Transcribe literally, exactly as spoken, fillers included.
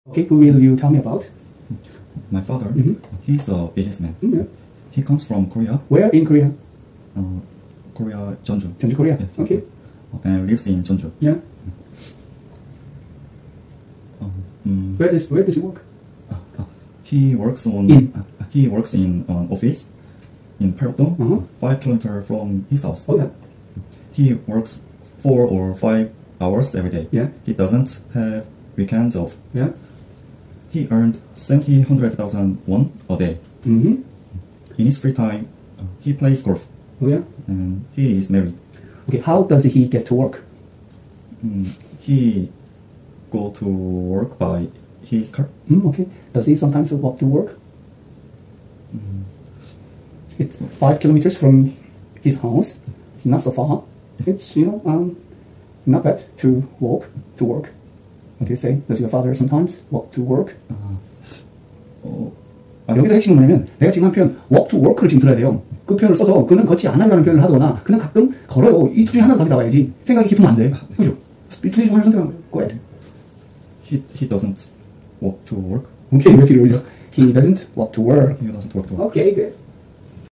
Okay, who will you tell me about? My father, Mm-hmm. he's a businessman. Mm-hmm. He comes from Korea, Where in Korea? uh, Korea, Jeonju. Jeonju, Korea. Yeah. Okay. And lives in Jeonju. Yeah. Um, mm, Where does where does he work? he works on. In? Uh, he works in an office in Perodong, Uh-huh. five kilometers from his house. Oh yeah. He works four or five hours every day. Yeah. He doesn't have weekends off. Yeah. He earned seventy hundred thousand won a day. Mm-hmm. In his free time, uh, he plays golf, Oh yeah. and he is married. Okay. How does he get to work? Mm, he go to work by his car. Mm, okay. Does he sometimes walk to work? Mm, It's five kilometers from his house. It's not so far. It's you know um not bad to walk to work. What do you say? Does your father sometimes walk to work? 어, 여기서 핵심은 뭐냐면 내가 지금 한 표현 walk to work를 지금 들어야 돼요. 그 표현을 써서 그는 걷지 않아라는 표현을 하거나 그는 가끔 걸어요. 이 둘 중에 하나는 답이 나와야지. 생각이 깊으면 안 돼. 그죠? 이 둘 중 하나를 선택하는 거예요. Go ahead. he he doesn't walk to work. 오케이, 몇 뒤를 올려. He doesn't walk to work. He doesn't walk to work. Okay, good.